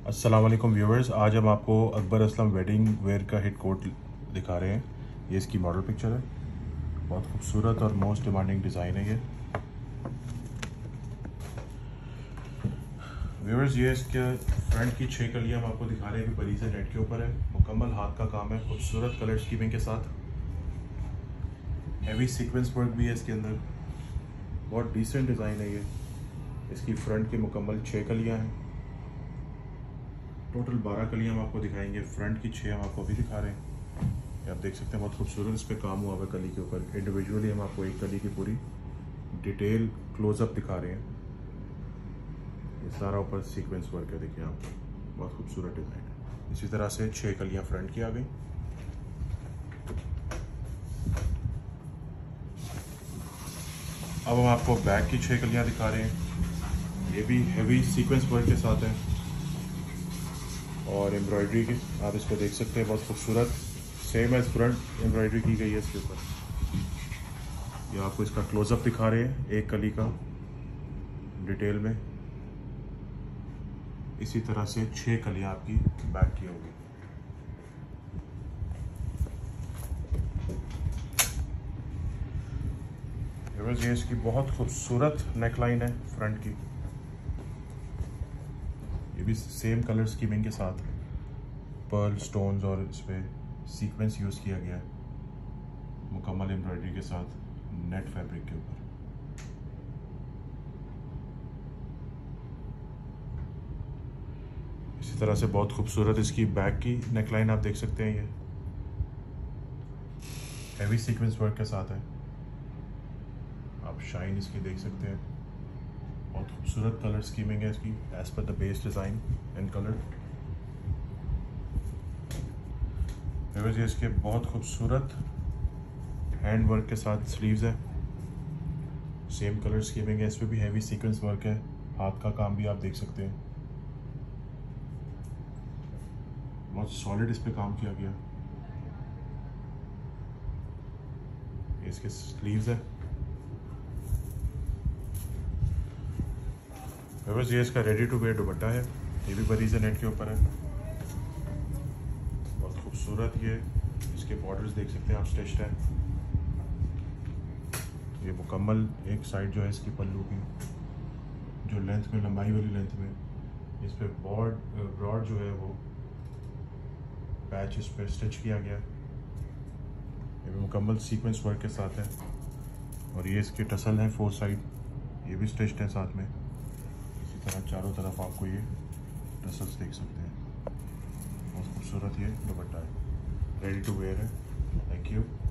अस्सलाम वालेकुम व्यूवर्स, आज हम आपको अकबर असलम वेडिंग वेयर का हिट कोट दिखा रहे हैं। ये इसकी मॉडल पिक्चर है। बहुत खूबसूरत और मोस्ट डिमांडिंग डिज़ाइन है ये। व्यूवर्स, ये इसके फ्रंट की 6 कलियाँ हम आपको दिखा रहे हैं। अभी बड़ी से नेट के ऊपर है, मुकम्मल हाथ का काम है, खूबसूरत कलर स्कीमिंग के साथ। हैवी सीक्वेंस वर्क भी है इसके अंदर। बहुत डिसेंट डिज़ाइन है ये। इसकी फ्रंट की मुकम्मल 6 कलियाँ हैं। टोटल 12 कलियाँ हम आपको दिखाएंगे। फ्रंट की 6 हम आपको अभी दिखा रहे हैं। ये आप देख सकते हैं, बहुत खूबसूरत इस पर काम हुआ है कली के ऊपर। इंडिविजुअली हम आपको एक कली की पूरी डिटेल क्लोजअप दिखा रहे हैं। ये सारा ऊपर सीक्वेंस वर्क है, देखिए आप, बहुत खूबसूरत डिज़ाइन है। इसी तरह से 6 कलियाँ फ्रंट की आ गई। अब हम आपको बैक की 6 कलियाँ दिखा रहे हैं। ये भी हैवी सीक्वेंस वर्क के साथ है और एम्ब्रॉयडरी की आप इसको देख सकते हैं, बहुत खूबसूरत सेम एज फ्रंट एम्ब्रॉयडरी की गई है इसके ऊपर। ये आपको इसका क्लोजअप दिखा रहे हैं एक कली का डिटेल में। इसी तरह से 6 कलियाँ आपकी बैक की होगी। ये इसकी बहुत खूबसूरत नेकलाइन है फ्रंट की। ये भी सेम कलर स्कीमिंग के साथ पर्ल स्टोन्स और इस पर सीक्वेंस यूज़ किया गया है, मुकम्मल एम्ब्रॉयडरी के साथ नेट फैब्रिक के ऊपर। इसी तरह से बहुत खूबसूरत इसकी बैक की नेकलाइन आप देख सकते हैं। ये हैवी सीक्वेंस वर्क के साथ है। आप शाइन इसकी देख सकते हैं। बहुत खूबसूरत कलर स्कीमिंग है इसकी एज पर the base design and colour. ये इसके बहुत खूबसूरत हैंड वर्क के साथ स्लीव्स है। सेम कलर स्कीमिंग है, इस पर भी हैवी सीक्वेंस वर्क है। हाथ का काम भी आप देख सकते हैं, बहुत सॉलिड इस पे काम किया गया। इसके स्लीव्स है। बस ये इसका रेडी टू वेयर दुपट्टा है। ये भी बरीज़ नेट के ऊपर है, बहुत खूबसूरत। ये इसके बॉर्डर्स देख सकते हैं आप, स्टिच्ड है। ये मुकम्मल एक साइड जो है इसकी पल्लू की जो लेंथ में, लंबाई वाली लेंथ में, इस पे ब्रॉड जो है वो पैच इस पर स्टिच किया गया। ये भी मुकम्मल सीक्वेंस वर्क के साथ है। और ये इसके टसल हैं 4 साइड, ये भी स्टिच्ड है साथ में। इसी तरह चारों तरफ आपको ये टसल्स देख सकते हैं। बहुत खूबसूरत ये दुपट्टा है, रेडी टू वेयर है। Thank you.